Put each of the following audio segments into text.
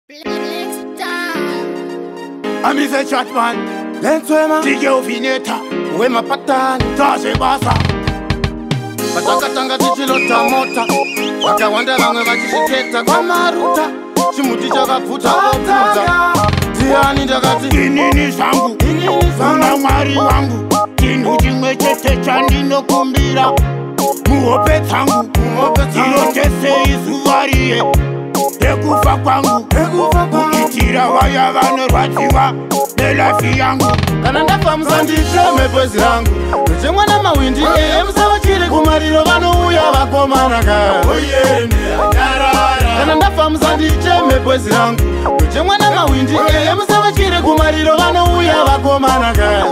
I'm a chat man. Let's swim. Dig your vineta. Where my pattern. Taze basa. Patakatanga tichilota mota. Wakawanda lange vachishiketa kwa maruta. Chimuti chakaputa oputa. Tiani ndakati inini zangu. Una mwari wangu. Tindu chimwe chete chandinokumbira. Muhope tangu. Ilotese izuvarie. Ekufa kwangu. Ukitira waya vanorwadziwa nelafi yangu. Kana ndafa musanditeme bwezi rangu. Nochemwa namawindi emusava chiri kumariro vanouya vakomanaka. Kana ndafa musanditeme bwezi rangu. Nochemwa namawindi emusava chiri kumariro vanouya vakomanaka.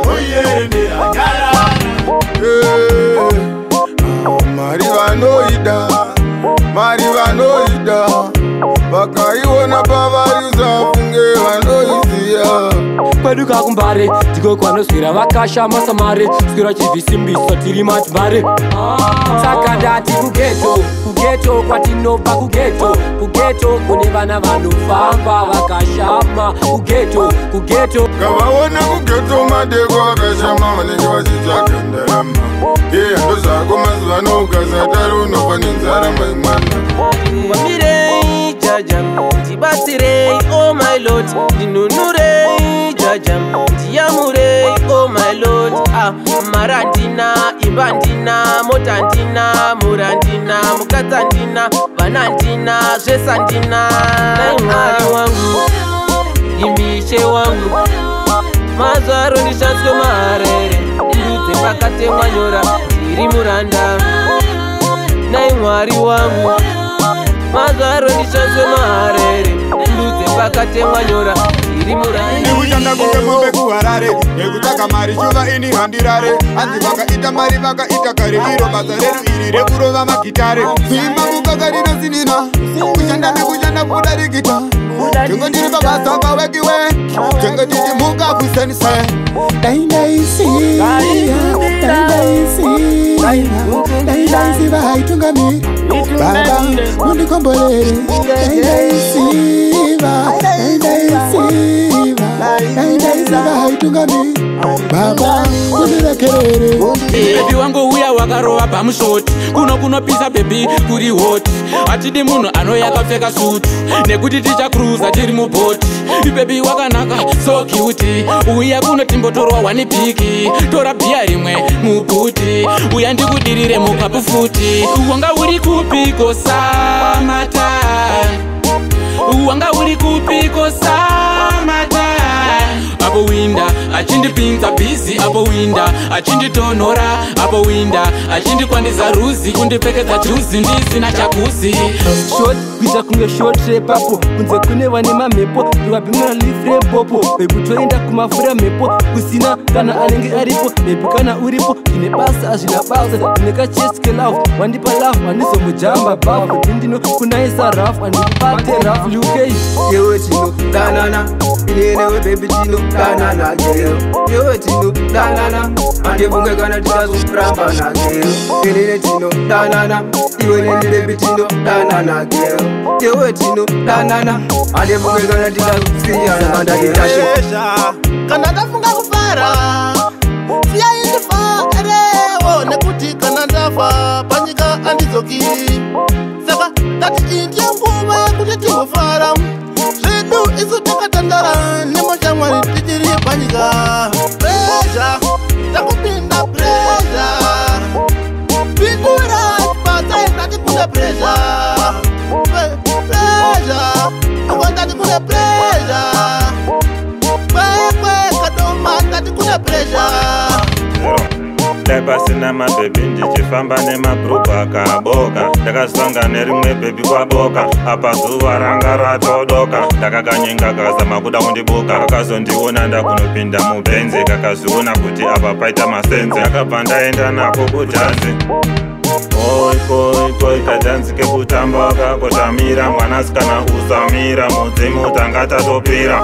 Mari vanoida, mari vanoida. Vakaiona pavariuza funge vanoiziya. Paduka kumbare, tiko kwanoswera vakashama samare. Swera chivisimbiso tiri matmare. Saka ndati kugeto kwatinobva kugeto kune vana vanofamba vakashama kugeto Kavaona kugeto madeko vakashama vanenge vachitsvaga ndarama. Ando zvako mazuva ano ukasatari unofa nenzara maimwana. Wamirei jaja, ndibatsirei oh my lord. Ndinunurei jaja, ndiyamurei oh my lord. Marandina, imbandina, motandina, murandina, mukatandina, vanandina, zvesandina. Nai mwari wangu, imishe wangu, mazvaro ndishatswe marere. Ndudze pakatemwa nyora, ndiri muranda. Nai mwari wangu, mazvaro ndishatswe marere. Ndudze pakatemwa nyora, ndiri muranda. Ndikushanda kunge mombe kuharare. Nekutaka mari shuva ini handirare. Hanzi vakaita mari vakaita kare. Iro basa redu iri rekurova magitare. Kuimba mukakarino sinina. Kushanda nekushanda kudarikita. Tengo ndiri babasa pawekiwe. Tengo ndichimuka kusenise. Daindaisi vahaitungami. Baba mundikombolere. Daindaisi vahaitungami. Baba mundirekerere. Baby wangu uya wakarova pamushoti. Kunopisa baby kuri hoti. Atidi munhu anoyakapfeka suti. Nekuti tichakruza tiri mubhoti. Baby wakanaka so cute. Uya kunotimbotorwa wani piki. Tora bia rimwe mubuti. Uya ndikudirire mukapu futi. Wanga uri kupiko samata. Wanga uri kupiko samata. Apo winda achindipinza busy. Apo winda achinditonhora. Apo winda achindikwandisa ruzi. Kundipfekedza juzi ndisina chakuzi. Short kuita kunge short repapo. Kunze kune vane mamhepo. Ndivabhimira lifre popo. Bebu toenda kumafura mhepo. Kusina kana anenge aripo. Bebu kana uripo ndine basa azvina basa. Ndine kachest kelove. Wandipa love handizomujamba bafu. Ndindino kunaisa rafu handikubate rafu UK. Yewe tino danana. Inenewe baby tino danana girl. Yewe tino danana. Andivunge kana titazuramba na girl. Inene tino danana. Iwe nene baby tino danana girl. Yewe tino danana. Andivunge kana titazuramba na girl. Kana ndafunga kufara siya indifare. Nekuti kana ndafa panyika andidzoki. Saka tati indiya nguva yekuti tingofara. Zvedu isu takatandara nemashamwari tichiri panyika. Pressure takupinda pressure. Pindura chipatsa ndati kune pressure. Pressure akondati kune pressure. Kwekwe kadoma ndati kune pressure. Pasina mabebi ndichifamba nemabhurugwa akaboka. Ndakasanga nerimwe bebi kwaboka. Apa zuva ranga ratodoka. Ndakakanyenga kakazama kuda kundibuka. Kakazondiona ndakunopinda mubenzi. Kakazviona kuti apa paita masenzi. Akabva ndaenda nako kujanzi. Koi kajanzi kekutamba wakakotamira. Mwanasikana usamira. Mudzimu tangatatopira.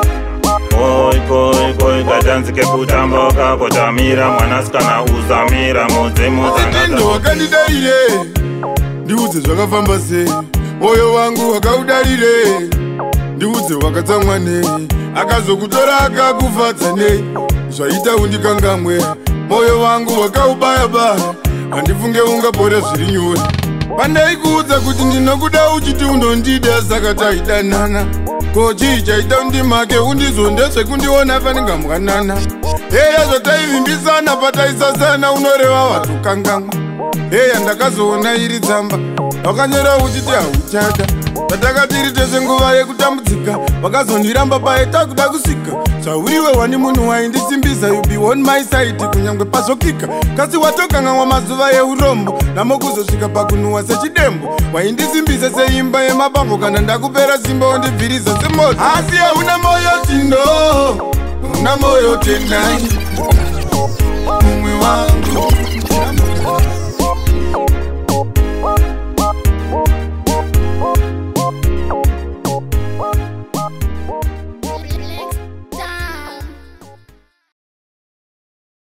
Koi kajanzi kekutamba wakakotamira. Mwanasikana uzamira mudzimu Ndo wakandidarire. Ndiudze zvakafamba sei. Moyo wangu wakaudarire. Ndiudze ndibvunze wakatsamwa nei, akazokutora akakufadza nei, zvaita undikangamwe, moyo wangu wakaubaya-baya, handifunge ungapora zviri nyore. Pandaikuudza kuti ndinokuda uchiti unondida saka taidanana, ko chii chaita undimake undizondezve kundiona paningamwanana. Heya zvataivimbisana pataisasana unoreva watokangamwa. Heya ndakazoona iri tsamba wakanyora uchiti hauchada, patakatiri tese nguva yekutambudzika wakazondiramba paita kuda kusika. Zvauriwe wani munhu waindisimbisa, you be on my side kunyangwe pazokika. Kasi watokangamwa mazuva yeurombo, namokuzosvika pakunhuhwa sechidembo. Waindisimbisa seimba yemabango, kana ndakupera simba wondibviriza semoto. Asi hauna moyo tindo, una moyo tendai mumwe wangu.